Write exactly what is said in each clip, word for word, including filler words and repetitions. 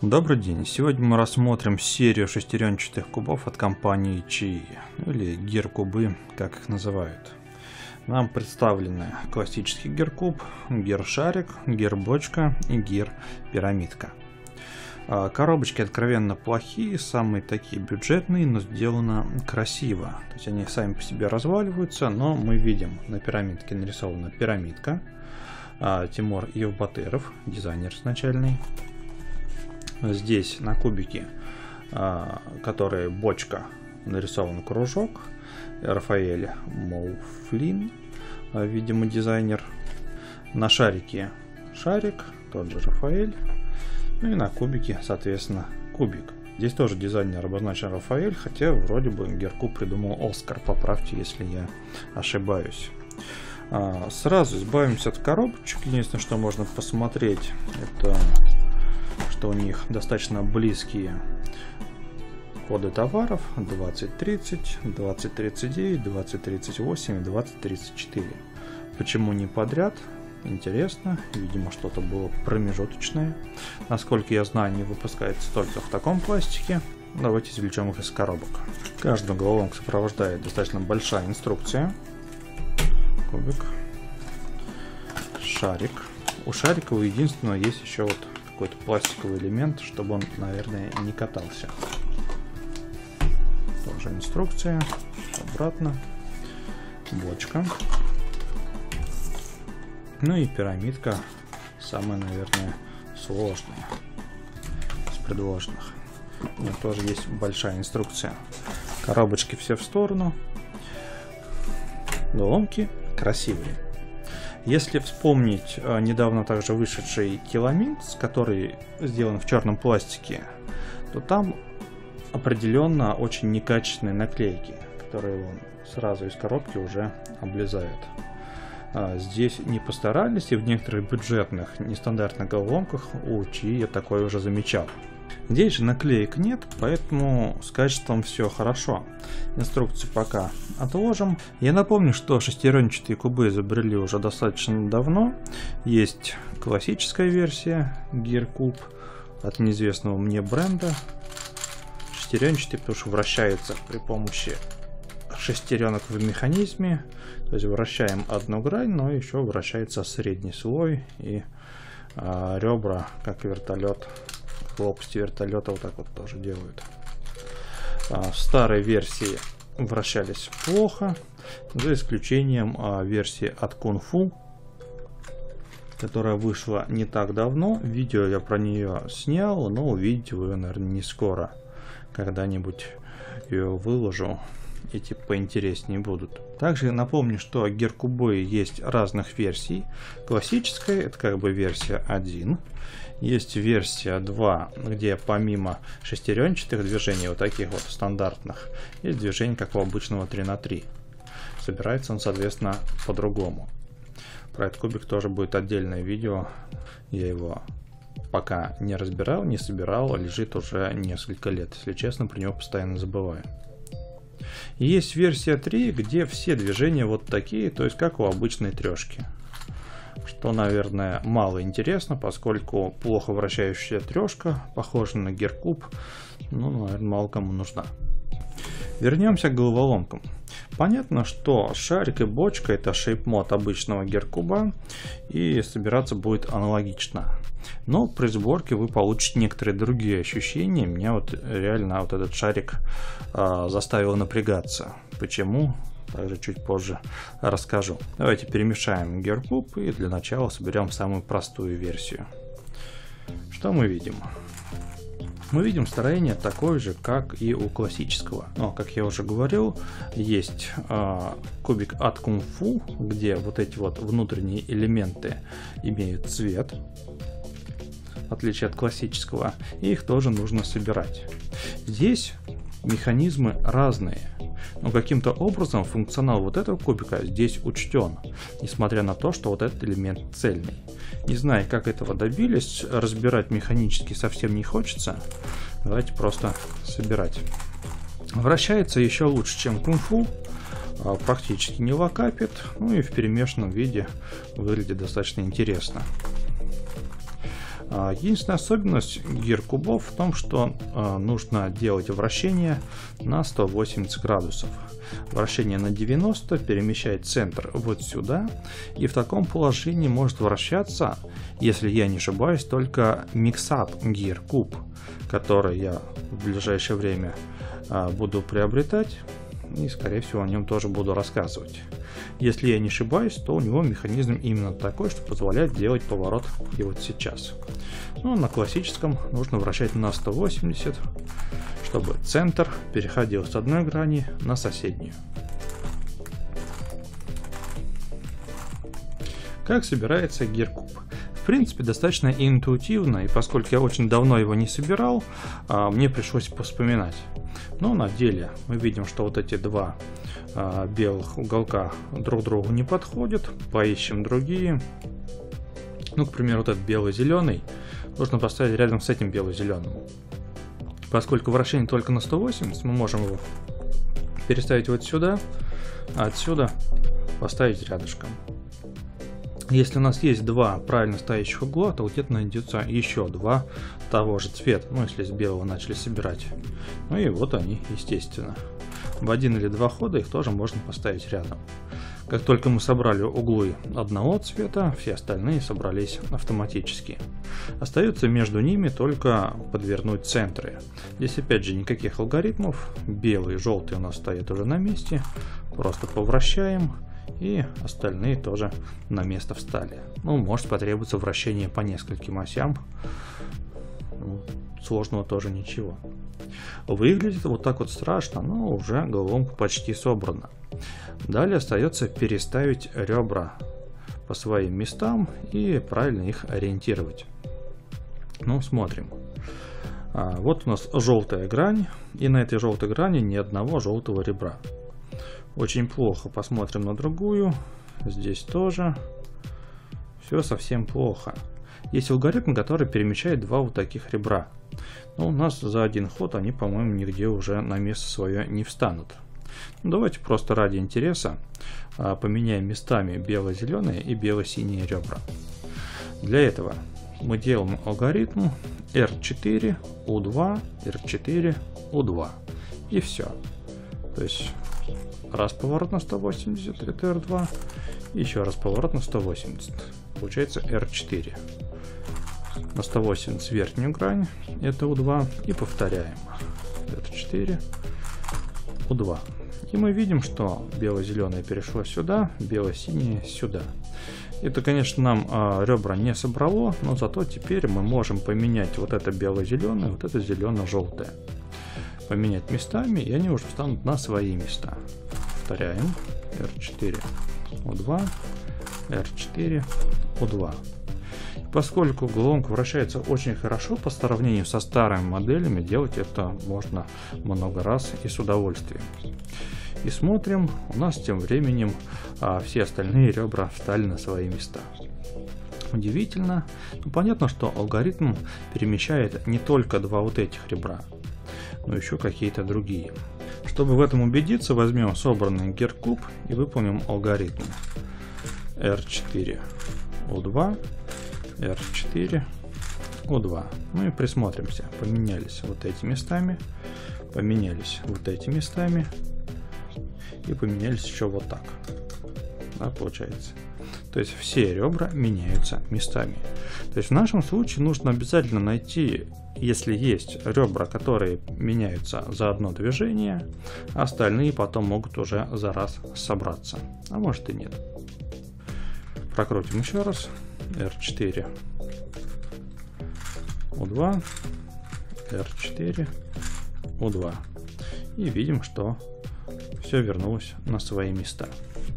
Добрый день! Сегодня мы рассмотрим серию шестеренчатых кубов от компании Chi, или гир-кубы, как их называют. Нам представлены классический гир-куб, гир-шарик, гир-бочка и гир-пирамидка. Коробочки откровенно плохие, самые такие бюджетные, но сделано красиво. То есть они сами по себе разваливаются, но мы видим, на пирамидке нарисована пирамидка. Тимур Евбатыров, дизайнер изначальный. Здесь на кубике, который бочка, нарисован кружок. Рафаэль Моуфлин, видимо, дизайнер. На шарике шарик, тот же Рафаэль. Ну и на кубике, соответственно, кубик. Здесь тоже дизайнер обозначен Рафаэль, хотя вроде бы гир-куб придумал Оскар. Поправьте, если я ошибаюсь. Сразу избавимся от коробочек. Единственное, что можно посмотреть, это что у них достаточно близкие коды товаров: двадцать тридцать, двадцать тридцать девять, двадцать тридцать восемь и двадцать тридцать четыре. Почему не подряд? Интересно, видимо, что-то было промежуточное. Насколько я знаю, не выпускается только в таком пластике. Давайте извлечем их из коробок. Каждую головоломку сопровождает достаточно большая инструкция. Кубик, шарик. У шарика у единственного есть еще вот какой-то пластиковый элемент, чтобы он, наверное, не катался. Тоже инструкция. Обратно. Бочка. Ну и пирамидка. Самая, наверное, сложная из предложенных. У нее тоже есть большая инструкция. Коробочки все в сторону. Головоломки красивые. Если вспомнить э, недавно также вышедший Киломинтс, который сделан в черном пластике, то там определенно очень некачественные наклейки, которые он сразу из коробки уже облезает. А здесь не постарались, и в некоторых бюджетных нестандартных головоломках у Chi я такое уже замечал. Здесь же наклеек нет, поэтому с качеством все хорошо. Инструкцию пока отложим. Я напомню, что шестеренчатые кубы изобрели уже достаточно давно. Есть классическая версия гир-куб от неизвестного мне бренда. Шестеренчатый, потому что вращается при помощи шестеренок в механизме. То есть вращаем одну грань, но еще вращается средний слой и а, ребра, как вертолет. В лопасти вертолета вот так вот тоже делают. А, в старой версии вращались плохо, за исключением а, версии от Кунг-фу, которая вышла не так давно. Видео я про нее снял, но увидите вы, наверное, не скоро. Когда-нибудь ее выложу, эти поинтереснее будут. Также напомню, что гир-кубы есть разных версий. Классическая — это как бы версия один. Есть версия два, где помимо шестеренчатых движений, вот таких вот стандартных, есть движение как у обычного три на три. Собирается он, соответственно, по-другому. Про этот кубик тоже будет отдельное видео. Я его пока не разбирал, не собирал, лежит уже несколько лет. Если честно, про него постоянно забываю. И есть версия три, где все движения вот такие, то есть как у обычной трешки. Что, наверное, мало интересно, поскольку плохо вращающаяся трешка, похожа на гир-куб, ну, наверное, мало кому нужна. Вернемся к головоломкам. Понятно, что шарик и бочка — это шейп-мод обычного гир-куба, и собираться будет аналогично. Но при сборке вы получите некоторые другие ощущения. Меня вот реально вот этот шарик э, заставил напрягаться. Почему? Также чуть позже расскажу. Давайте перемешаем гир-куб и для начала соберем самую простую версию. Что мы видим? Мы видим строение такое же, как и у классического. Но, как я уже говорил, есть э, кубик от Кунг-фу, где вот эти вот внутренние элементы имеют цвет, в отличие от классического, и их тоже нужно собирать. Здесь механизмы разные, но каким-то образом функционал вот этого кубика здесь учтен, несмотря на то, что вот этот элемент цельный. Не знаю, как этого добились, разбирать механически совсем не хочется. Давайте просто собирать. Вращается еще лучше, чем Кунг-фу, практически не локапит, ну и в перемешанном виде выглядит достаточно интересно. Единственная особенность гир-кубов в том, что нужно делать вращение на сто восемьдесят градусов. Вращение на девяносто перемещает центр вот сюда, и в таком положении может вращаться, если я не ошибаюсь, только Mixup гир-куб, который я в ближайшее время буду приобретать, и скорее всего о нем тоже буду рассказывать. Если я не ошибаюсь, то у него механизм именно такой, что позволяет делать поворот и вот сейчас. Ну, на классическом нужно вращать на сто восемьдесят, чтобы центр переходил с одной грани на соседнюю. Как собирается гир-куб? В принципе, достаточно интуитивно, и поскольку я очень давно его не собирал, мне пришлось вспоминать. Но на деле мы видим, что вот эти два а, белых уголка друг другу не подходят. Поищем другие. Ну, к примеру, вот этот белый-зеленый нужно поставить рядом с этим бело-зеленым. Поскольку вращение только на сто восемьдесят, мы можем его переставить вот сюда, а отсюда поставить рядышком. Если у нас есть два правильно стоящих угла, то где-то найдется еще два того же цвета, ну если с белого начали собирать. Ну и вот они, естественно. В один или два хода их тоже можно поставить рядом. Как только мы собрали углы одного цвета, все остальные собрались автоматически. Остается между ними только подвернуть центры. Здесь опять же никаких алгоритмов. Белый и желтый у нас стоят уже на месте. Просто повращаем. И остальные тоже на место встали. Ну, может потребуется вращение по нескольким осям. Ну, сложного тоже ничего. Выглядит вот так вот страшно, но уже головоломка почти собрана. Далее остается переставить ребра по своим местам и правильно их ориентировать. Ну, смотрим. А, вот у нас желтая грань, и на этой желтой грани ни одного желтого ребра. Очень плохо. Посмотрим на другую. Здесь тоже. Все совсем плохо. Есть алгоритм, который перемещает два вот таких ребра. Но у нас за один ход они, по-моему, нигде уже на место свое не встанут. Ну, давайте просто ради интереса а, поменяем местами бело-зеленые и бело-синие ребра. Для этого мы делаем алгоритм эр четыре, у два, эр четыре, у два. И все. То есть раз поворот на сто восемьдесят, это эр два. Еще раз поворот на сто восемьдесят. Получается эр четыре. На сто восемьдесят верхнюю грань, это у два. И повторяем. эр четыре, у два. И мы видим, что бело-зеленое перешло сюда, бело-синее сюда. Это, конечно, нам э, ребра не собрало, но зато теперь мы можем поменять вот это бело-зеленое, вот это зелено-желтое. Поменять местами, и они уже встанут на свои места. Повторяем. эр четыре, у два, эр четыре, у два. Поскольку головоломка вращается очень хорошо по сравнению со старыми моделями, делать это можно много раз и с удовольствием. И смотрим, у нас тем временем а, все остальные ребра встали на свои места. Удивительно. Ну, понятно, что алгоритм перемещает не только два вот этих ребра, но еще какие-то другие. Чтобы в этом убедиться, возьмем собранный гир-куб и выполним алгоритм эр четыре, у два, эр четыре, у два. Ну и присмотримся. Поменялись вот эти местами, поменялись вот эти местами и поменялись еще вот так. Да, получается. То есть все ребра меняются местами. То есть в нашем случае нужно обязательно найти, если есть ребра, которые меняются за одно движение, а остальные потом могут уже за раз собраться. А может и нет. Прокрутим еще раз. эр четыре, у два, эр четыре, у два. И видим, что все вернулось на свои места.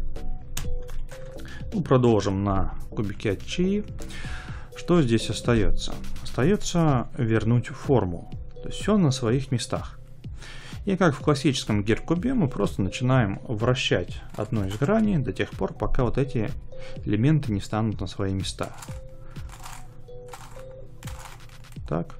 Ну, продолжим на кубике от Чи. Что здесь остается? Остается вернуть форму. То есть все на своих местах. И как в классическом гир-кубе мы просто начинаем вращать одну из граней до тех пор, пока вот эти элементы не встанут на свои места. Так.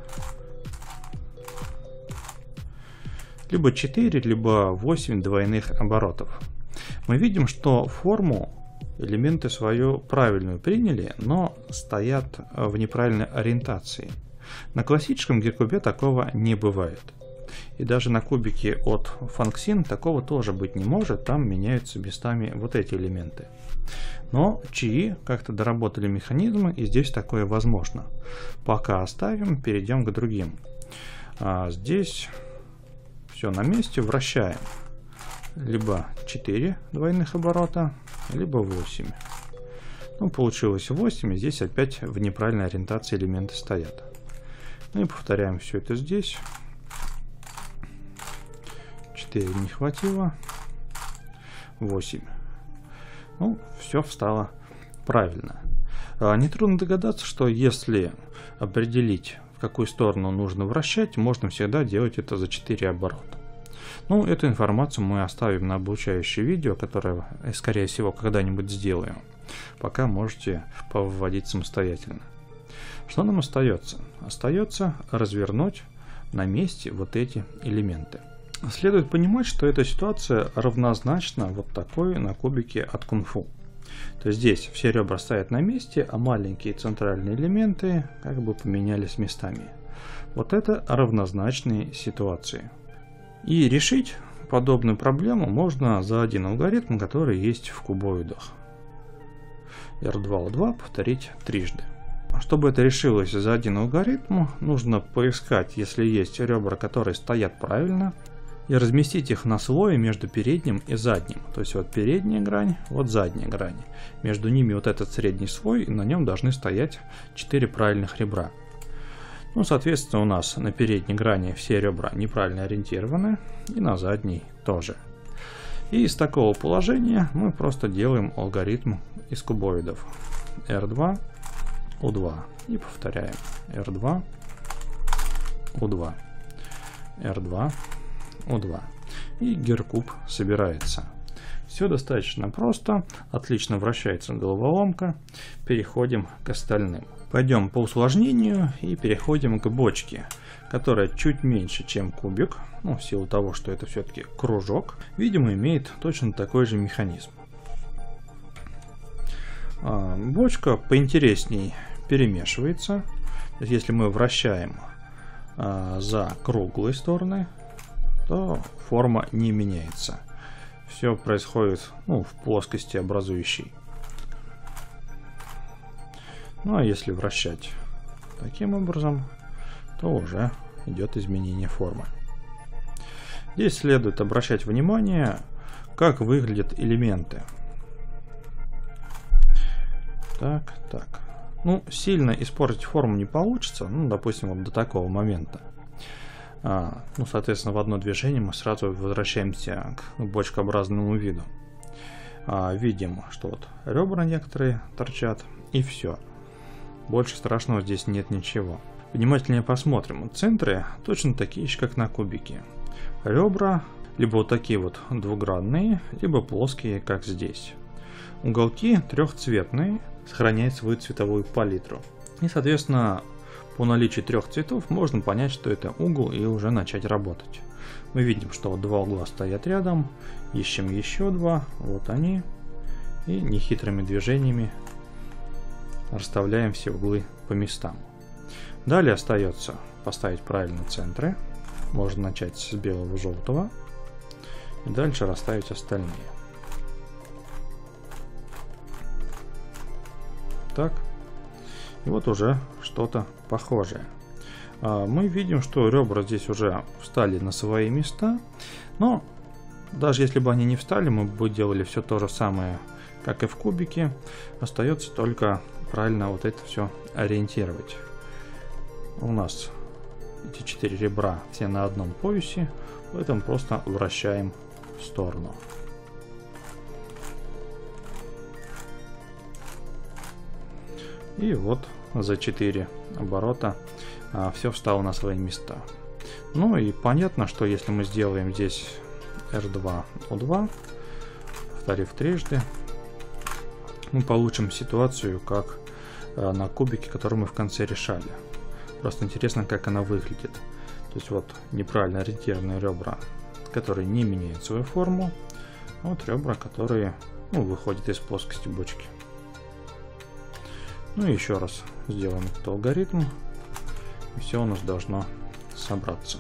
Либо четыре, либо восемь двойных оборотов. Мы видим, что форму элементы свою правильную приняли, но стоят в неправильной ориентации. На классическом гиркубе такого не бывает. И даже на кубике от Function такого тоже быть не может, там меняются местами вот эти элементы. Но ЧИ как-то доработали механизмы, и здесь такое возможно. Пока оставим, перейдем к другим. А здесь все на месте, вращаем. Либо четыре двойных оборота, либо восемь. Ну, получилось восемь, и здесь опять в неправильной ориентации элементы стоят. Ну и повторяем все это здесь. четыре не хватило. восемь. Ну, все встало правильно. А, нетрудно догадаться, что если определить, в какую сторону нужно вращать, можно всегда делать это за четыре оборота. Ну, эту информацию мы оставим на обучающее видео, которое, скорее всего, когда-нибудь сделаем. Пока можете повыводить самостоятельно. Что нам остается? Остается развернуть на месте вот эти элементы. Следует понимать, что эта ситуация равнозначна вот такой на кубике от кунг-фу. То есть здесь все ребра стоят на месте, а маленькие центральные элементы как бы поменялись местами. Вот это равнозначные ситуации. И решить подобную проблему можно за один алгоритм, который есть в кубоидах. эр два о два повторить трижды. Чтобы это решилось за один алгоритм, нужно поискать, если есть ребра, которые стоят правильно, и разместить их на слое между передним и задним. То есть вот передняя грань, вот задняя грань. Между ними вот этот средний слой, и на нем должны стоять четыре правильных ребра. Ну, соответственно, у нас на передней грани все ребра неправильно ориентированы, и на задней тоже. И из такого положения мы просто делаем алгоритм из кубоидов. эр два о два. И повторяем. эр два о два. эр два о два. И гиркуб собирается. Все достаточно просто. Отлично вращается головоломка. Переходим к остальным. Пойдем по усложнению и переходим к бочке, которая чуть меньше, чем кубик. Ну, в силу того, что это все-таки кружок. Видимо, имеет точно такой же механизм. А, бочка поинтересней перемешивается. То есть, если мы вращаем а, за круглые стороны, то форма не меняется. Все происходит, ну, в плоскости образующей. Ну а если вращать таким образом, то уже идет изменение формы. Здесь следует обращать внимание, как выглядят элементы. Так, так. Ну, сильно испортить форму не получится, ну, допустим, вот до такого момента. А, ну, соответственно, в одно движение мы сразу возвращаемся к бочкообразному виду. А, видим, что вот ребра некоторые торчат, и все. Больше страшного здесь нет ничего. Внимательнее посмотрим. Центры точно такие же, как на кубике. Ребра либо вот такие вот двугранные, либо плоские, как здесь. Уголки трехцветные, сохраняют свою цветовую палитру. И, соответственно, по наличию трех цветов можно понять, что это угол, и уже начать работать. Мы видим, что вот два угла стоят рядом, ищем еще два, вот они, и нехитрыми движениями расставляем все углы по местам. Далее остается поставить правильно центры. Можно начать с белого, желтого, и дальше расставить остальные. Так. И вот уже что-то похожее. Мы видим, что ребра здесь уже встали на свои места, но даже если бы они не встали, мы бы делали все то же самое, как и в кубике. Остается только правильно вот это все ориентировать. У нас эти четыре ребра все на одном поясе, поэтому просто вращаем в сторону. И вот за четыре оборота а, все встало на свои места. Ну и понятно, что если мы сделаем здесь эр два о два, повторив трижды, мы получим ситуацию, как а, на кубике, который мы в конце решали. Просто интересно, как она выглядит. То есть вот неправильно ориентированные ребра, которые не меняют свою форму. Вот ребра, которые ну, выходит из плоскости бочки. Ну и еще раз сделаем этот алгоритм, и все у нас должно собраться.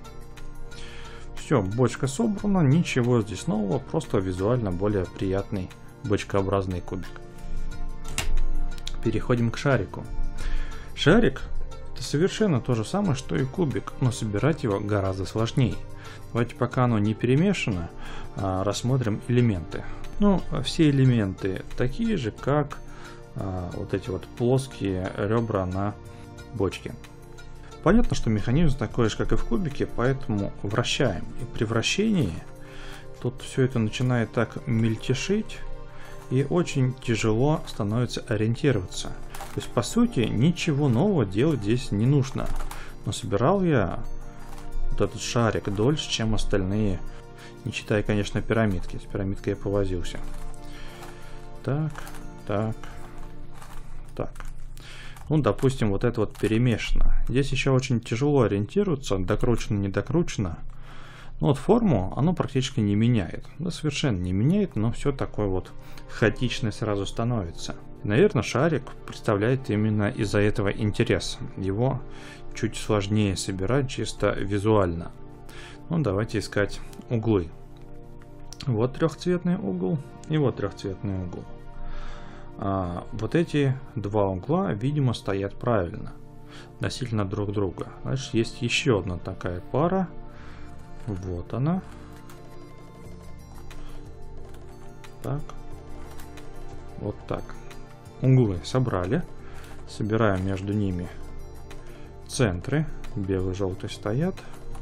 Все, бочка собрана, ничего здесь нового, просто визуально более приятный бочкообразный кубик. Переходим к шарику. Шарик — это совершенно то же самое, что и кубик, но собирать его гораздо сложнее. Давайте, пока оно не перемешано, рассмотрим элементы. Ну, все элементы такие же, как вот эти вот плоские ребра на бочке. Понятно, что механизм такой же, как и в кубике, поэтому вращаем. И при вращении тут все это начинает так мельтешить, и очень тяжело становится ориентироваться. То есть, по сути, ничего нового делать здесь не нужно. Но собирал я вот этот шарик дольше, чем остальные, не считая, конечно, пирамидки. С пирамидкой я повозился. Так, так, так. Ну, допустим, вот это вот перемешано. Здесь еще очень тяжело ориентироваться, докручено, не докручено. Ну, вот форму оно практически не меняет. Да, совершенно не меняет, но все такое вот хаотичное сразу становится. И, наверное, шарик представляет именно из-за этого интерес. Его чуть сложнее собирать чисто визуально. Ну, давайте искать углы. Вот трехцветный угол и вот трехцветный угол. А, вот эти два угла, видимо, стоят правильно, относительно друг друга. Значит, есть еще одна такая пара. Вот она. Так. Вот так. Углы собрали. Собираем между ними центры. Белый и желтый стоят.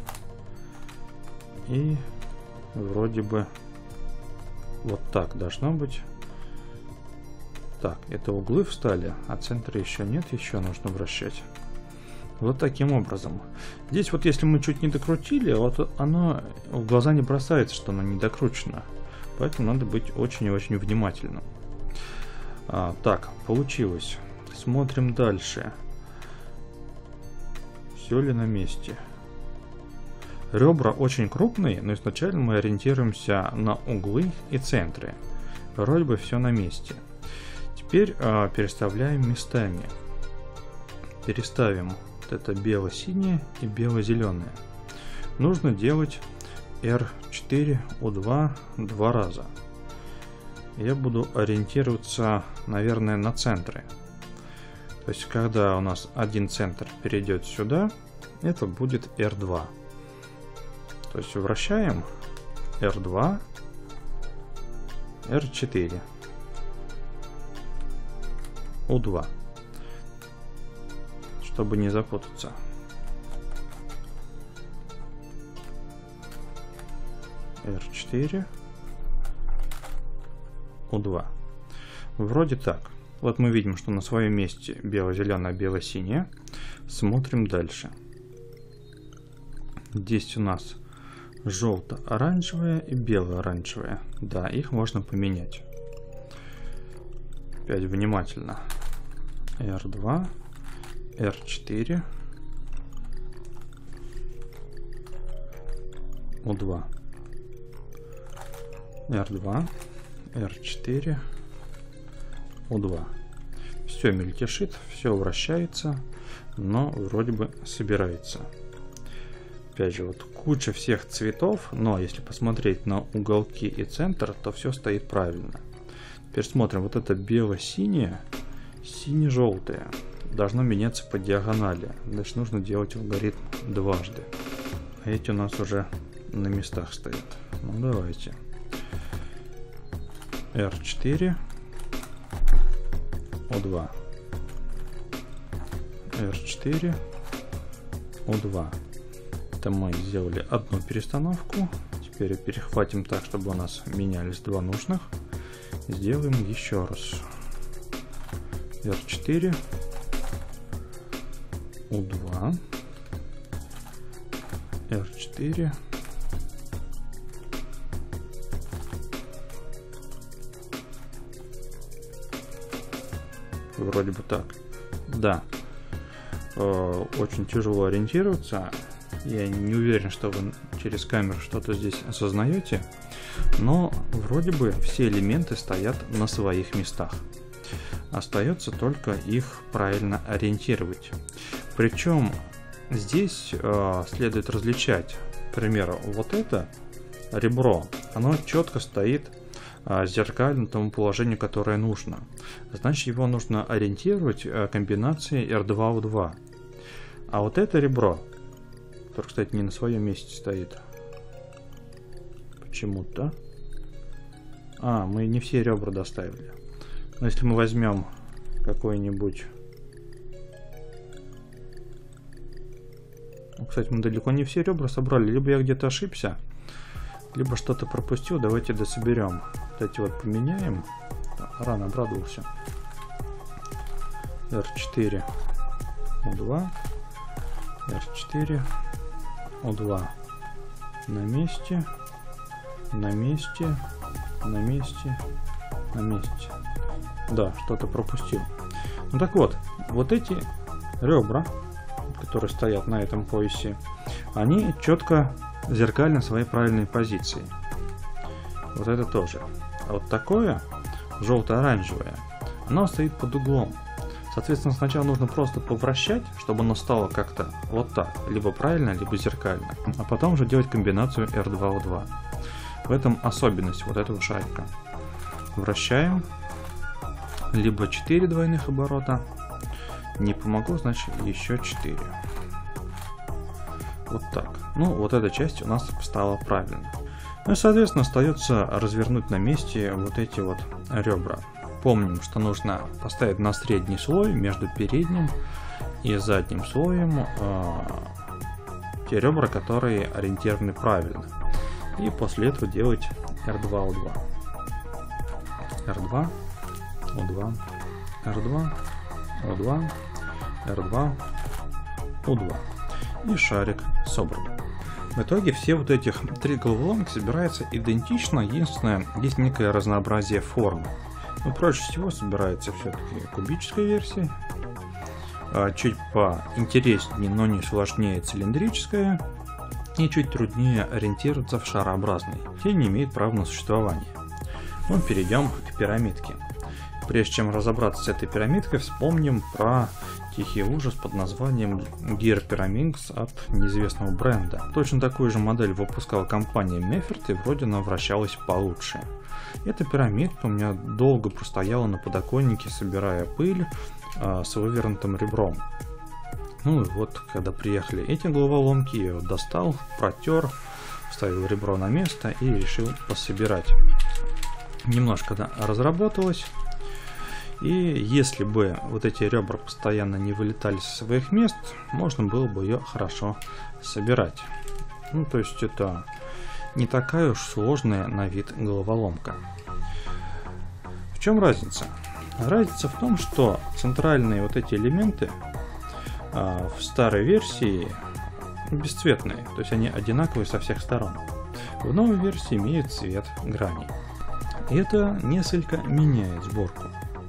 И вроде бы вот так должно быть. Так, это углы встали, а центра еще нет, еще нужно вращать. Вот таким образом. Здесь вот если мы чуть не докрутили, вот оно в глаза не бросается, что оно не докручено. Поэтому надо быть очень и очень внимательным. А, так, получилось. Смотрим дальше. Все ли на месте? Ребра очень крупные, но изначально мы ориентируемся на углы и центры. Вроде бы все на месте. Теперь а, переставляем местами. Переставим вот это бело-синее и бело-зеленое. Нужно делать эр четыре у два два раза. Я буду ориентироваться, наверное, на центры. То есть, когда у нас один центр перейдет сюда, это будет эр два. То есть, вращаем эр два, эр четыре. у два, чтобы не запутаться. эр четыре, у два. Вроде так. Вот мы видим, что на своем месте бело-зеленое, бело-синее. Смотрим дальше. Здесь у нас желто-оранжевое и бело-оранжевое. Да, их можно поменять. Опять внимательно. эр два, эр четыре, у два, эр два, эр четыре, у два. Все мельтешит, все вращается, но вроде бы собирается. Опять же, вот куча всех цветов, но если посмотреть на уголки и центр, то все стоит правильно. Теперь смотрим, вот это бело-синее, сине-желтое должно меняться по диагонали. Значит, нужно делать алгоритм дважды. А эти у нас уже на местах стоят. Ну, давайте. эр четыре, у два, эр четыре, у два. Это мы сделали одну перестановку. Теперь перехватим так, чтобы у нас менялись два нужных. Сделаем еще раз. эр четыре, у два, эр четыре, вроде бы так. Да, э, очень тяжело ориентироваться. Я не уверен, что вы через камеру что-то здесь осознаете, но вроде бы все элементы стоят на своих местах. Остается только их правильно ориентировать. Причем здесь э, следует различать, к примеру, вот это ребро, оно четко стоит э, зеркально тому положению, которое нужно. Значит, его нужно ориентировать э, комбинацией эр два у два. А вот это ребро, которое, кстати, не на своем месте стоит, почему-то. А, мы не все ребра доставили. Но если мы возьмем какой-нибудь... Ну, кстати, мы далеко не все ребра собрали. Либо я где-то ошибся, либо что-то пропустил. Давайте дособерем. Вот эти вот поменяем. Рано обрадовался. эр четыре у два. эр четыре у два. На месте. На месте. На месте. На месте. Да, что-то пропустил. Ну так вот, вот эти ребра, которые стоят на этом поясе, они четко зеркально своей правильной позиции. Вот это тоже. А вот такое, желто-оранжевое, оно стоит под углом. Соответственно, сначала нужно просто повращать, чтобы оно стало как-то вот так. Либо правильно, либо зеркально. А потом уже делать комбинацию эр два у два. В этом особенность вот этого шарика. Вращаем. Либо четыре двойных оборота. Не помогло, значит еще четыре. Вот так. Ну, вот эта часть у нас стала правильно. Ну и, соответственно, остается развернуть на месте вот эти вот ребра. Помним, что нужно поставить на средний слой между передним и задним слоем э, те ребра, которые ориентированы правильно. И после этого делать эр два у два. эр два у два, эр два у два, эр два у два. И шарик собран. В итоге все вот этих три головоломки собираются идентично, единственное, есть некое разнообразие форм. Но проще всего собирается все-таки кубическая версия, чуть поинтереснее, но не сложнее цилиндрическая, и чуть труднее ориентироваться в шарообразной. Те не имеют права на существование. Мы перейдем к пирамидке. Прежде чем разобраться с этой пирамидкой, вспомним про тихий ужас под названием Gear Pyraminx от неизвестного бренда. Точно такую же модель выпускала компания Meffert, и вроде она вращалась получше. Эта пирамидка у меня долго простояла на подоконнике, собирая пыль а, с вывернутым ребром. Ну и вот, когда приехали эти головоломки, я ее достал, протер, вставил ребро на место и решил пособирать. Немножко да, разработалось. И если бы вот эти ребра постоянно не вылетали со своих мест, можно было бы ее хорошо собирать. Ну, то есть это не такая уж сложная на вид головоломка. В чем разница? Разница в том, что центральные вот эти элементы а, в старой версии бесцветные, то есть они одинаковые со всех сторон. В новой версии имеют цвет граней. И это несколько меняет сборку.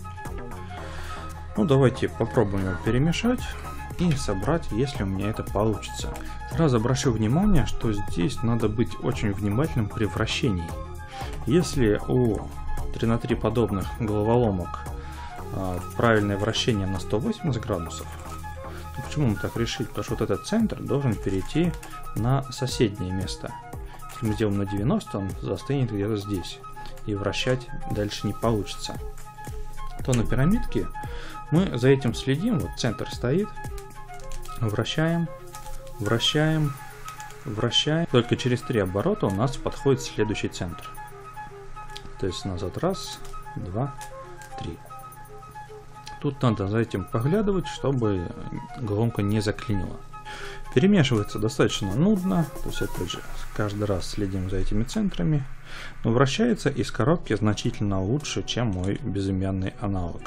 Ну, давайте попробуем его перемешать и собрать, если у меня это получится. Сразу обращу внимание, что здесь надо быть очень внимательным при вращении. Если у три на три подобных головоломок а, правильное вращение на сто восемьдесят градусов, то почему мы так решили? Потому что вот этот центр должен перейти на соседнее место. Если мы сделаем на девяносто, он застынет где-то здесь. И вращать дальше не получится. То на пирамидке мы за этим следим. Вот центр стоит. Вращаем, вращаем, вращаем. Только через три оборота у нас подходит следующий центр. То есть назад раз, два, три. Тут надо за этим поглядывать, чтобы головоломка не заклинила. Перемешивается достаточно нудно, то есть опять же каждый раз следим за этими центрами, но вращается из коробки значительно лучше, чем мой безымянный аналог.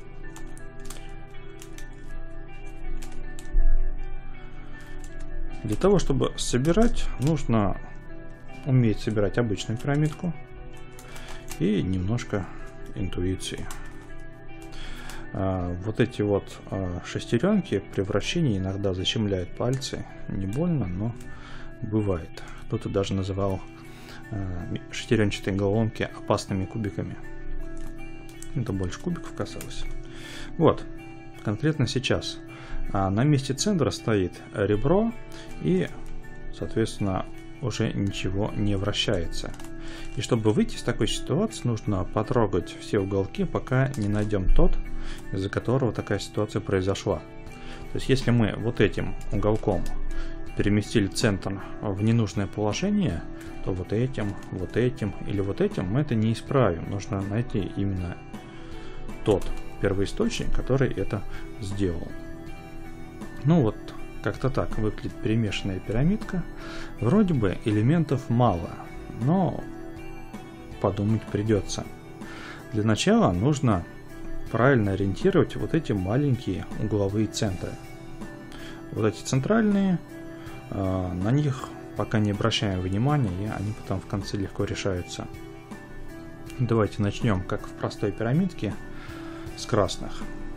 Для того, чтобы собирать, нужно уметь собирать обычную пирамидку и немножко интуиции. А, вот эти вот а, шестеренки при вращении иногда защемляют пальцы. Не больно, но бывает. Кто-то даже называл а, шестеренчатые головоломки опасными кубиками. Это больше кубиков касалось. Вот, конкретно сейчас а, на месте центра стоит ребро, и, соответственно, уже ничего не вращается. И чтобы выйти из такой ситуации, нужно потрогать все уголки, пока не найдем тот, из-за которого такая ситуация произошла. То есть если мы вот этим уголком переместили центр в ненужное положение, то вот этим, вот этим или вот этим мы это не исправим. Нужно найти именно тот первоисточник, который это сделал. Ну вот, как-то так выглядит перемешанная пирамидка. Вроде бы элементов мало, но подумать придется. Для начала нужно правильно ориентировать вот эти маленькие угловые центры. Вот эти центральные, э, на них пока не обращаем внимания, и они потом в конце легко решаются. Давайте начнем, как в простой пирамидке, с красных.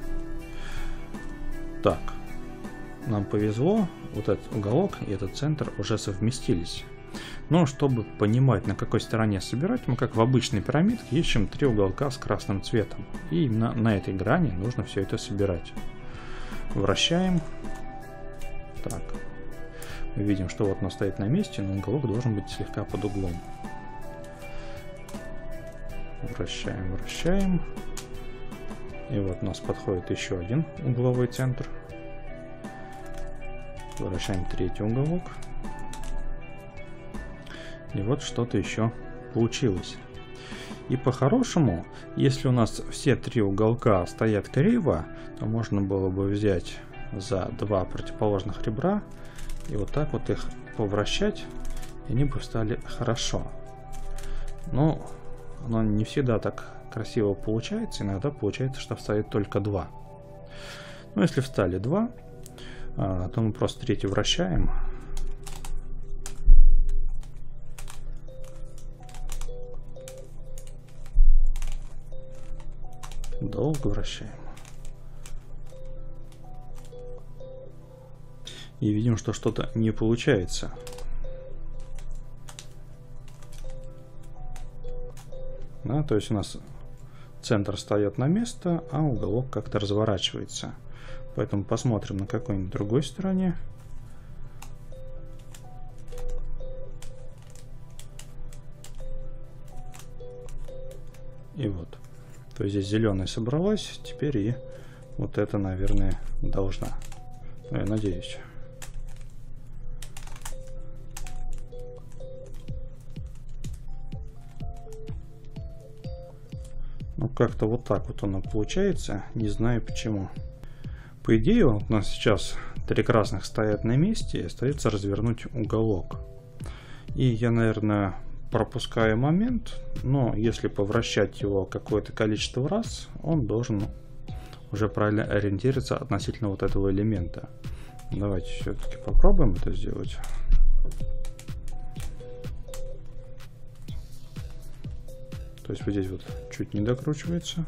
Так, нам повезло, вот этот уголок и этот центр уже совместились. Но чтобы понимать, на какой стороне собирать, мы как в обычной пирамидке ищем три уголка с красным цветом. И именно на этой грани нужно все это собирать. Вращаем. Так. Мы видим, что вот оно стоит на месте, но уголок должен быть слегка под углом. Вращаем, вращаем. И вот у нас подходит еще один угловой центр. Вращаем третий уголок. И вот что-то еще получилось. И по-хорошему, если у нас все три уголка стоят криво, то можно было бы взять за два противоположных ребра и вот так вот их повращать, и они бы встали хорошо. Но оно не всегда так красиво получается. Иногда получается, что встает только два. Но если встали два, то мы просто третий вращаем. Долго вращаем. И видим, что что-то не получается. Да, то есть у нас центр встает на место, а уголок как-то разворачивается. Поэтому посмотрим на какой-нибудь другой стороне. И вот. То есть здесь зеленая собралась, теперь и вот это, наверное, должна. Ну, я надеюсь. Ну, как-то вот так вот оно получается, не знаю почему. По идее, вот у нас сейчас три красных стоят на месте, и остается развернуть уголок. И я, наверное, пропускаю момент, но если повращать его какое-то количество раз, он должен уже правильно ориентироваться относительно вот этого элемента. Давайте все-таки попробуем это сделать. То есть вот здесь вот чуть не докручивается.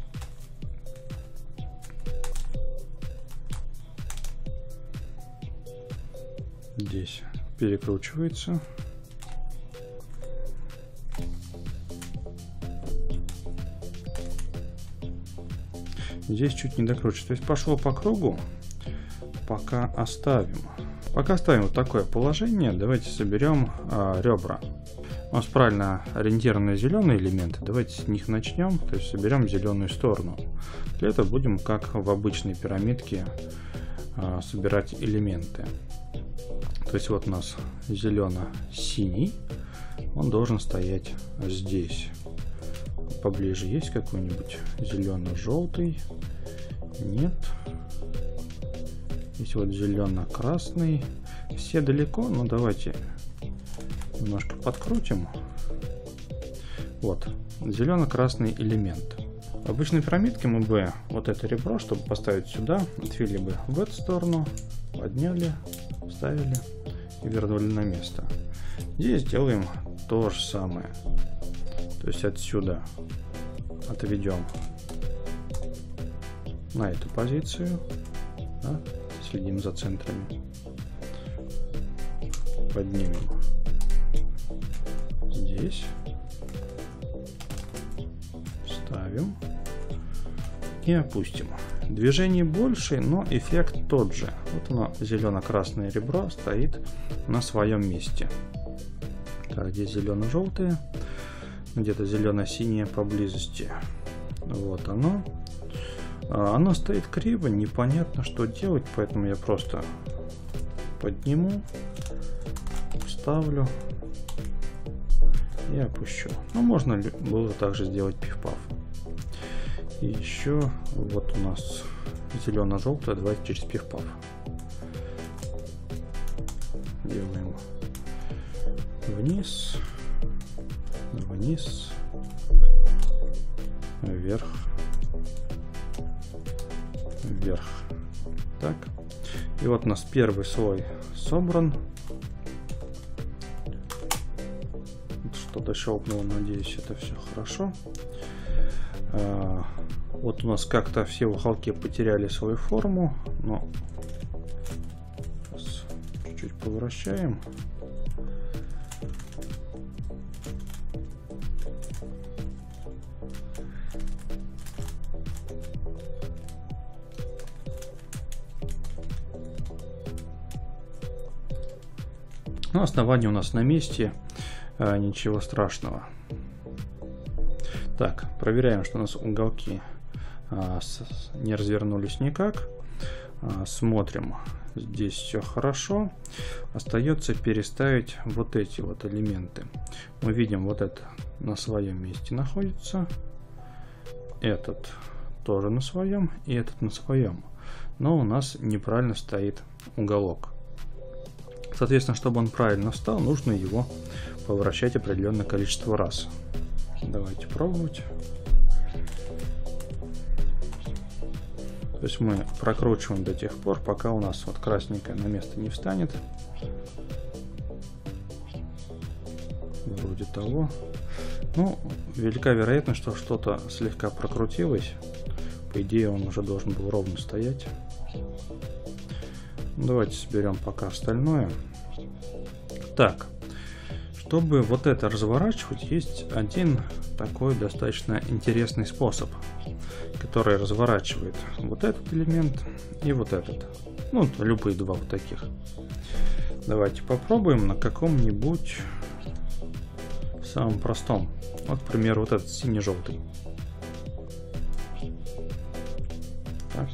Здесь перекручивается. Здесь чуть не докручивается. То есть пошло по кругу. Пока оставим. Пока оставим вот такое положение. Давайте соберем а, ребра. У нас правильно ориентированные зеленые элементы. Давайте с них начнем. То есть соберем зеленую сторону. Для этого будем, как в обычной пирамидке, а, собирать элементы. То есть вот у нас зелено-синий. Он должен стоять здесь. Поближе есть какой-нибудь зелено-желтый? Нет. Есть вот зелено-красный. Все далеко, но давайте немножко подкрутим. Вот, зелено-красный элемент. В обычной пирамидке мы бы вот это ребро, чтобы поставить сюда, отвели бы в эту сторону, подняли, вставили и вернули на место. Здесь делаем то же самое. То есть отсюда отведем на эту позицию. Да? Следим за центрами. Поднимем здесь. Ставим. И опустим. Движение больше, но эффект тот же. Вот оно, зелено-красное ребро, стоит на своем месте. Так, здесь зелено-желтое. Где-то зелено-синее поблизости. Вот оно. Оно стоит криво, непонятно, что делать, поэтому я просто подниму, вставлю и опущу. Но можно было также сделать пиф-паф. И еще вот у нас зелено-желтое, давайте через пиф-паф. Делаем вниз, вниз, вверх, вверх. Так. И вот у нас первый слой собран. Что-то щелкнуло, надеюсь, это все хорошо. А, вот у нас как-то все уголки потеряли свою форму, но чуть-чуть повращаем. Но основание у нас на месте, а, ничего страшного. Так, проверяем, что у нас уголки а, с, не развернулись никак. А, смотрим, здесь все хорошо. Остается переставить вот эти вот элементы. Мы видим, вот это на своем месте находится. Этот тоже на своем, и этот на своем. Но у нас неправильно стоит уголок. Соответственно, чтобы он правильно встал, нужно его поворачивать определенное количество раз. Давайте пробовать. То есть мы прокручиваем до тех пор, пока у нас вот красненькое на место не встанет. Вроде того. Ну, велика вероятность, что что-то слегка прокрутилось. По идее, он уже должен был ровно стоять. Давайте соберем пока остальное. Так, чтобы вот это разворачивать, есть один такой достаточно интересный способ, который разворачивает вот этот элемент и вот этот. Ну, любые два вот таких. Давайте попробуем на каком-нибудь самом простом. Вот, к примеру, вот этот синий-желтый. Так.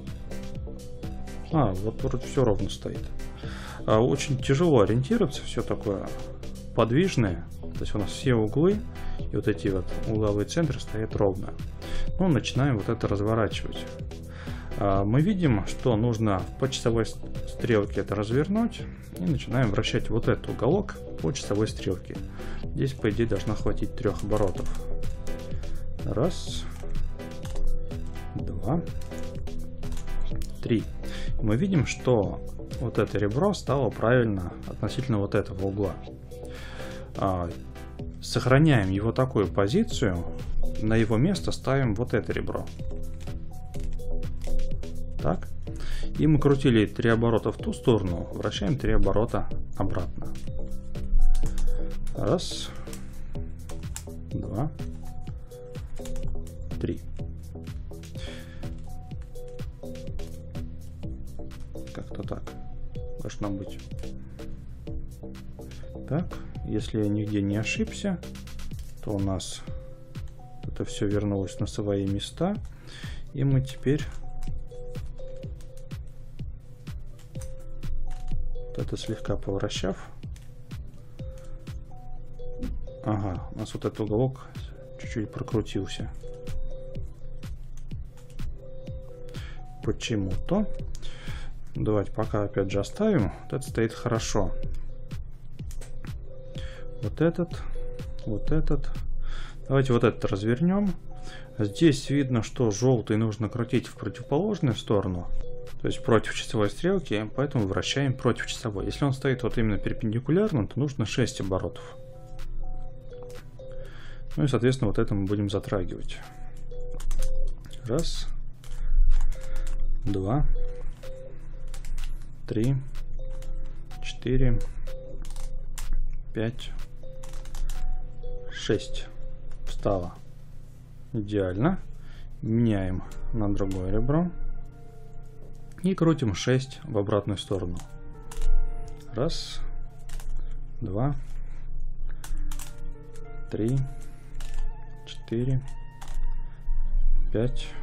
А, вот вроде все ровно стоит. А, очень тяжело ориентироваться, все такое подвижное. То есть у нас все углы и вот эти вот угловые центры стоят ровно. Ну, начинаем вот это разворачивать. А, мы видим, что нужно по часовой стрелке это развернуть. И начинаем вращать вот этот уголок по часовой стрелке. Здесь, по идее, должно хватить трех оборотов. Раз. Два. Три. Мы видим, что вот это ребро стало правильно относительно вот этого угла. А, сохраняем его такую позицию, на его место ставим вот это ребро. Так. И мы крутили три оборота в ту сторону, вращаем три оборота обратно. Раз, два, три. Как-то так должно быть. Так, если я нигде не ошибся, то у нас это все вернулось на свои места. И мы теперь вот это слегка повращав. Ага, у нас вот этот уголок чуть-чуть прокрутился. Почему-то. Давайте пока опять же оставим. Вот это стоит хорошо. Вот этот, вот этот. Давайте вот этот развернем. Здесь видно, что желтый нужно крутить в противоположную сторону. То есть против часовой стрелки, поэтому вращаем против часовой. Если он стоит вот именно перпендикулярно, то нужно шесть оборотов. Ну и, соответственно, вот это мы будем затрагивать. Раз. два, три, четыре, пять, шесть. Встало. Идеально. Меняем на другое ребро. И крутим шесть в обратную сторону. Раз, два, три, четыре, пять,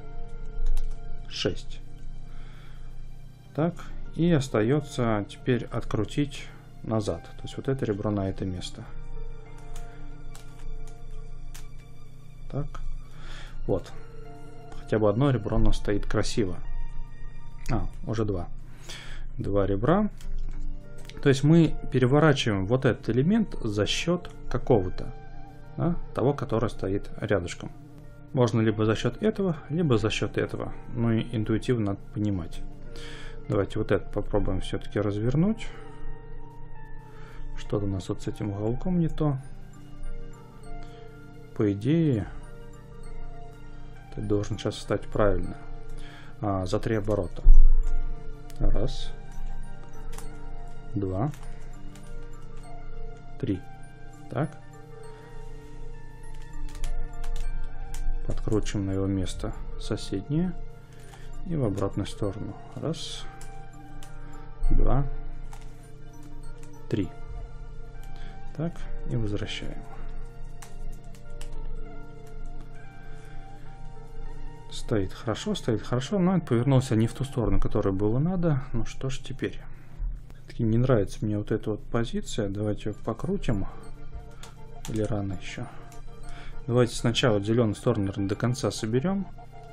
шесть. Так, и остается теперь открутить назад. То есть вот это ребро на это место. Так, вот. Хотя бы одно ребро у нас стоит красиво. А, уже два. Два ребра. То есть мы переворачиваем вот этот элемент за счет какого-то, да, того, который стоит рядышком. Можно либо за счет этого, либо за счет этого. Ну и интуитивно надо понимать. Давайте вот это попробуем все-таки развернуть. Что-то у нас вот с этим уголком не то. По идее, ты должен сейчас встать правильно. А, за три оборота. Раз. Два. Три. Так. Подкручиваем на его место соседнее. И в обратную сторону. Раз. Два. Три. Так. И возвращаем. Стоит хорошо, стоит хорошо, но он повернулся не в ту сторону, которую было надо. Ну что ж теперь. Таки не нравится мне вот эта вот позиция. Давайте ее покрутим. Или рано еще. Давайте сначала зеленую сторону, наверное, до конца соберем.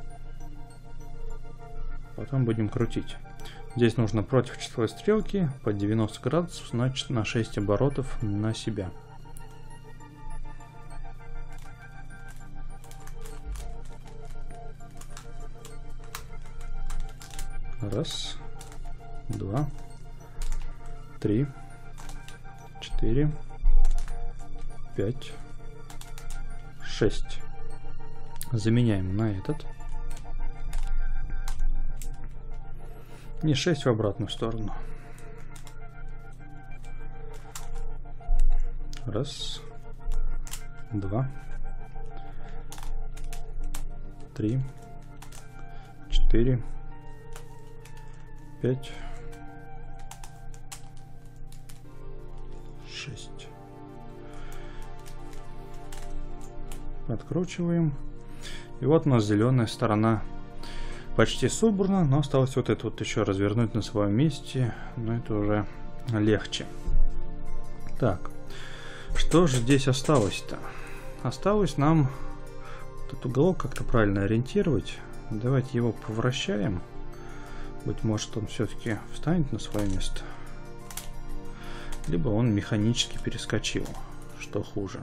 Потом будем крутить. Здесь нужно против часовой стрелки по девяносто градусов, значит на шесть оборотов на себя. Раз, два, три, четыре, пять, шесть. Заменяем на этот. И шесть в обратную сторону. Раз, два, три, четыре, пять, шесть. Откручиваем. И вот у нас зеленая сторона почти собрана, но осталось вот это вот еще развернуть на своем месте, но это уже легче. Так, что же здесь осталось-то? Осталось нам этот уголок как-то правильно ориентировать. Давайте его повращаем. Быть может, он все-таки встанет на свое место. Либо он механически перескочил, что хуже.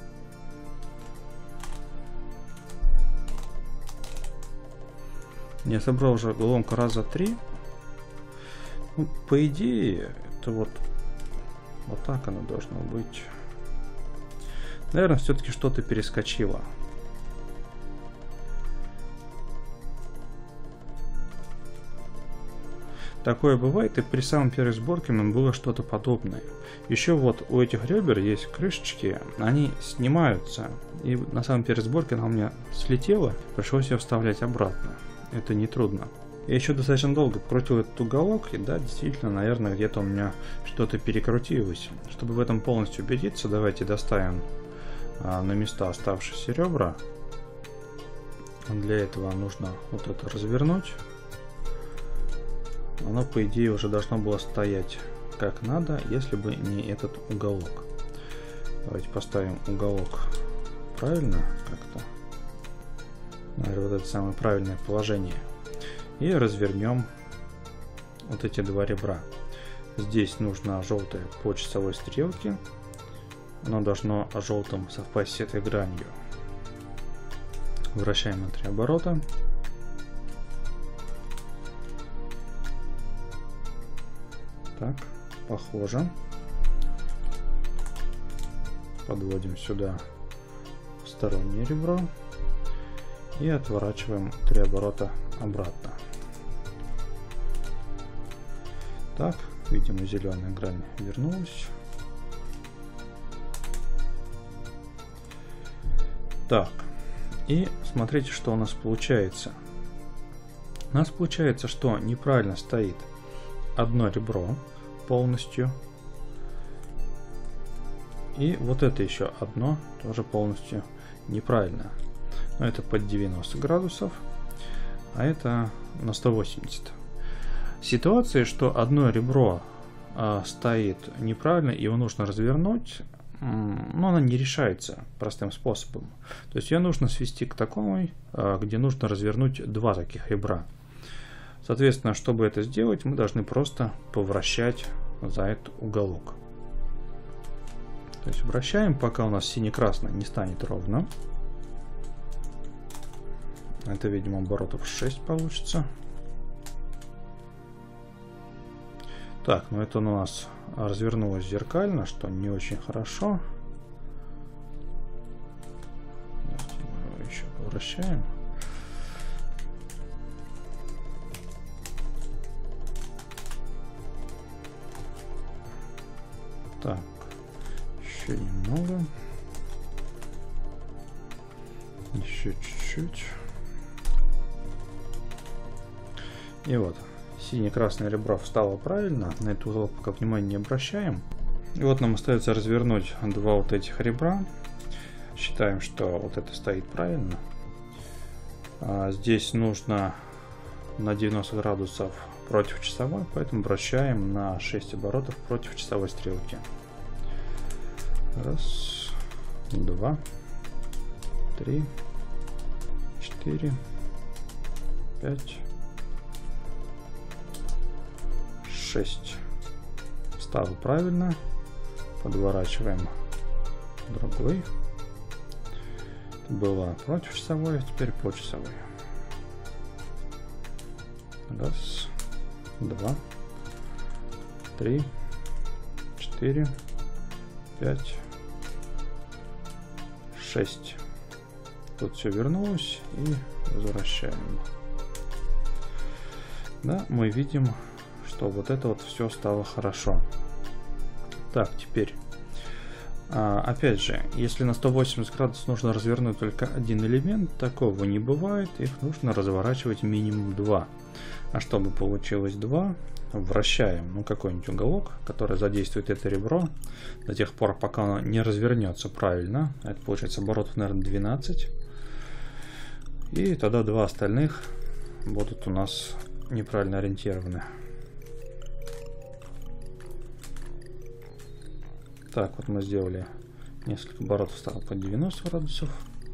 Я собрал уже головку раза три. Ну, по идее, это вот вот так оно должно быть. Наверное, все-таки что-то перескочило. Такое бывает, и при самой первой сборке нам было что-то подобное. Еще вот у этих ребер есть крышечки, они снимаются. И на самой первой сборке она у меня слетела, пришлось ее вставлять обратно. Это нетрудно. Я еще достаточно долго крутил этот уголок, и да, действительно, наверное, где-то у меня что-то перекрутилось. Чтобы в этом полностью убедиться, давайте доставим а, на места оставшиеся ребра. Для этого нужно вот это развернуть. Оно, по идее, уже должно было стоять как надо, если бы не этот уголок. Давайте поставим уголок правильно как-то. Наверное, вот это самое правильное положение. И развернем вот эти два ребра. Здесь нужно желтое по часовой стрелке. Оно должно желтым совпасть с этой гранью. Вращаем на три оборота. Так, похоже. Подводим сюда стороннее ребро. И отворачиваем три оборота обратно. Так, видимо, зеленая грань вернулась. Так, и смотрите, что у нас получается. У нас получается, что неправильно стоит одно ребро полностью. И вот это еще одно тоже полностью неправильно. Но это под девяносто градусов, а это на сто восемьдесят. Ситуация, что одно ребро а, стоит неправильно, его нужно развернуть, но она не решается простым способом. То есть ее нужно свести к такому, а, где нужно развернуть два таких ребра. Соответственно, чтобы это сделать, мы должны просто повращать за этот уголок. То есть вращаем, пока у нас сине-красный не станет ровно. Это, видимо, оборотов шесть получится. Так, ну это у нас развернулось зеркально, что не очень хорошо. Еще повращаем. Так, еще немного. Еще чуть-чуть. И вот, сине-красное ребро встало правильно. На этот угол пока внимания не обращаем. И вот нам остается развернуть два вот этих ребра. Считаем, что вот это стоит правильно. А здесь нужно на девяносто градусов против часовой, поэтому вращаем на шесть оборотов против часовой стрелки. Раз, два, три, четыре, пять, шесть. Встало правильно. Подворачиваем другой. Было против часовой, а теперь по часовой. Раз, два, три, четыре, пять, шесть. Тут все вернулось и возвращаем. Да, мы видим, что вот это вот все стало хорошо. Так, теперь а, опять же, если на сто восемьдесят градусов нужно развернуть только один элемент, такого не бывает, их нужно разворачивать минимум два. А чтобы получилось два, вращаем ну, какой-нибудь уголок, который задействует это ребро до тех пор, пока оно не развернется правильно. Это получается оборотов, наверное, двенадцать. И тогда два остальных будут у нас неправильно ориентированы. Так, вот мы сделали несколько оборотов, стало под девяносто градусов.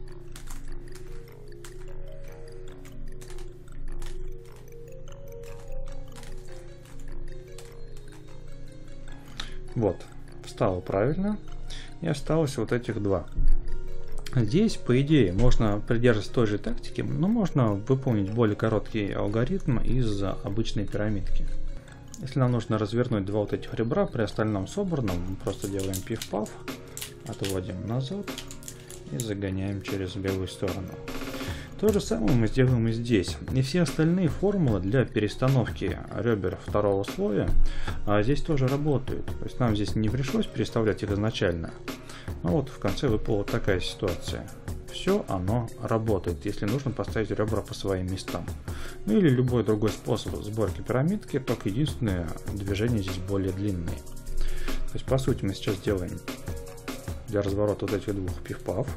Вот, встало правильно. И осталось вот этих два. Здесь, по идее, можно придерживаться той же тактики, но можно выполнить более короткий алгоритм из обычной пирамидки. Если нам нужно развернуть два вот этих ребра, при остальном собранном, мы просто делаем пиф-паф, отводим назад и загоняем через левую сторону. То же самое мы сделаем и здесь. И все остальные формулы для перестановки ребер второго слоя а здесь тоже работают. То есть нам здесь не пришлось переставлять их изначально. Но вот в конце выпала вот такая ситуация. Все оно работает, если нужно поставить ребра по своим местам. Ну или любой другой способ сборки пирамидки, только единственное, движения здесь более длинные. То есть по сути мы сейчас делаем для разворота вот этих двух пиф-паф.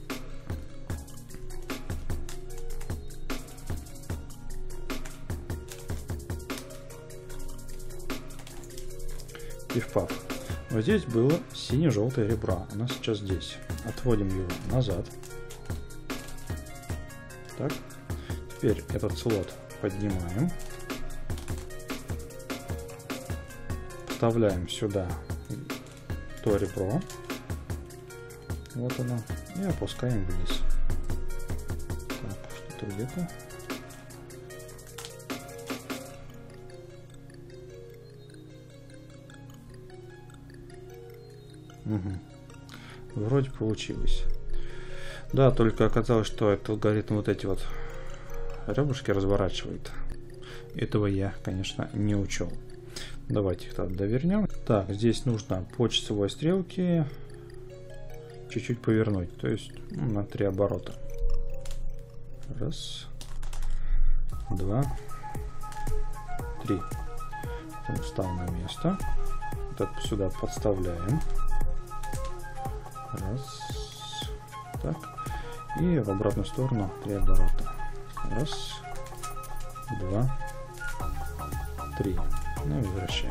Пиф-паф. Вот здесь было сине-желтое ребро, у нас сейчас здесь. Отводим его назад. Так. Теперь этот слот поднимаем. Вставляем сюда то ребро. Вот оно. И опускаем вниз. Так, что-то где-то. Угу. Вроде получилось. Да, только оказалось, что этот алгоритм вот эти вот ребрышки разворачивает. Этого я, конечно, не учел. Давайте их тогда довернем. Так, здесь нужно по часовой стрелке чуть-чуть повернуть, то есть ну, на три оборота. Раз, два, три. Потом встал на место. Вот это сюда подставляем. Раз. Так. И в обратную сторону три оборота. Раз, два, три. Ну и возвращаем.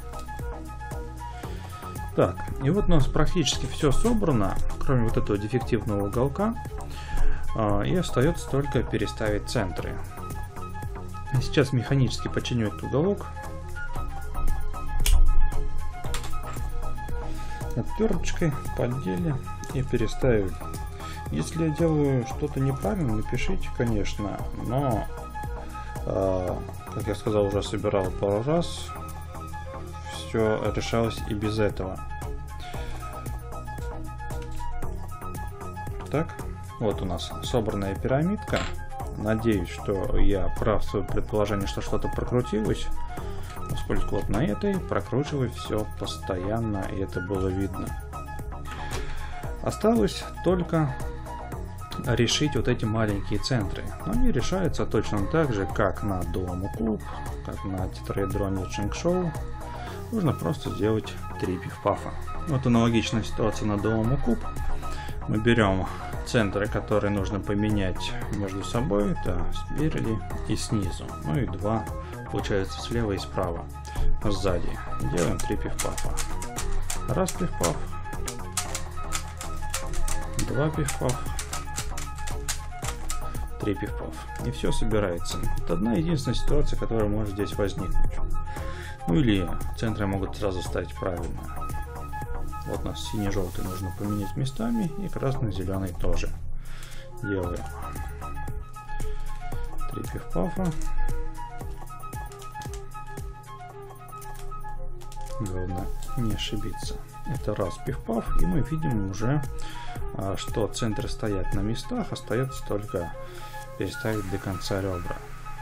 Так, и вот у нас практически все собрано, кроме вот этого дефективного уголка. И остается только переставить центры. Сейчас механически починю этот уголок. Отверточкой поддели и переставили. Если я делаю что-то неправильно, напишите, конечно, но, э, как я сказал, уже собирал пару раз, все решалось и без этого. Так, вот у нас собранная пирамидка. Надеюсь, что я прав в своем предположении, что что-то прокрутилось, поскольку вот на этой прокручивать все постоянно, и это было видно. Осталось только решить вот эти маленькие центры. Они решаются точно так же, как на Duomo Cube, как на тетраэдроне Чэнг-Шоу. Нужно просто сделать три пиф-пафа. Вот аналогичная ситуация на Duomo Cube. Мы берем центры, которые нужно поменять между собой, это спереди и снизу. Ну и два, получается, слева и справа. Сзади. Делаем три пиф-пафа. Раз пиф-паф. Два пиф-паф. Три пиф-паф. И все собирается. Это одна единственная ситуация, которая может здесь возникнуть. Ну или центры могут сразу стать правильно. Вот у нас синий-желтый нужно поменять местами, и красный-зеленый тоже. Делаем три пиф-пафа. Главное не ошибиться. Это раз пиф-паф, и мы видим уже, что центры стоят на местах, остается только переставить до конца ребра.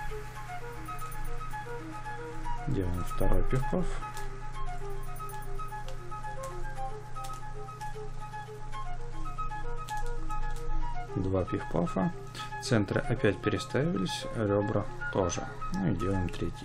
Делаем второй пиф-паф. Два пиф-пафа. Центры опять переставились, ребра тоже. Ну и делаем третий.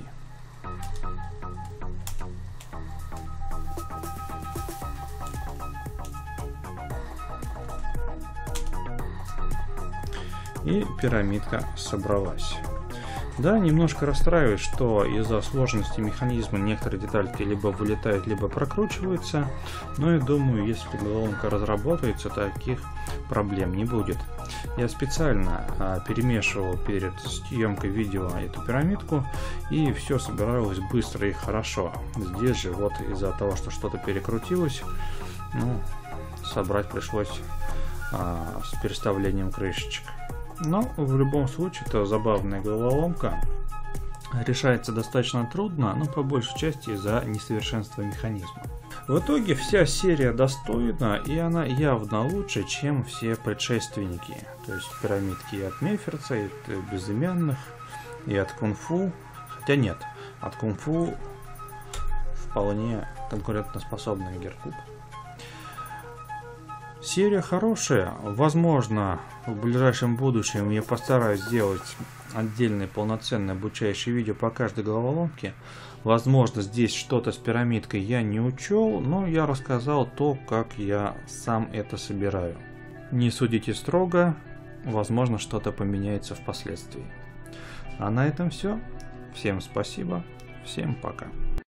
И пирамидка собралась. Да, немножко расстраивает, что из-за сложности механизма некоторые детальки либо вылетают, либо прокручиваются. Но я думаю, если головоломка разработается, таких проблем не будет. Я специально а, перемешивал перед съемкой видео эту пирамидку, и все собиралось быстро и хорошо. Здесь же вот из-за того, что что-то перекрутилось, ну, собрать пришлось а, с переставлением крышечек. Но в любом случае это забавная головоломка. Решается достаточно трудно, но по большей части из-за несовершенства механизма. В итоге вся серия достойна, и она явно лучше, чем все предшественники. То есть пирамидки и от Меферца, и от Безымянных, и от Кунг-Фу. Хотя нет, от Кунг-Фу вполне конкурентоспособный Геркуб. Серия хорошая, возможно, в ближайшем будущем я постараюсь сделать отдельное полноценное обучающее видео по каждой головоломке. Возможно, здесь что-то с пирамидкой я не учел, но я рассказал то, как я сам это собираю. Не судите строго, возможно, что-то поменяется впоследствии. А на этом все. Всем спасибо, всем пока.